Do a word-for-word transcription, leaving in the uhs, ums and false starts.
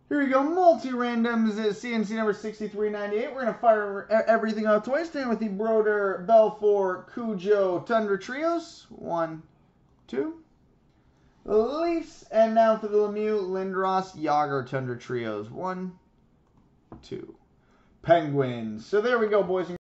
Here we go, multi-randoms at C and C number sixty-three ninety-eight. We're going to fire everything out twice. Starting with the Broder, Belfour, Cujo, Tundra Trios. One, two. Leafs, and now for the Lemieux, Lindros, Yager, Tundra Trios. One, two. Penguins. So there we go, boys and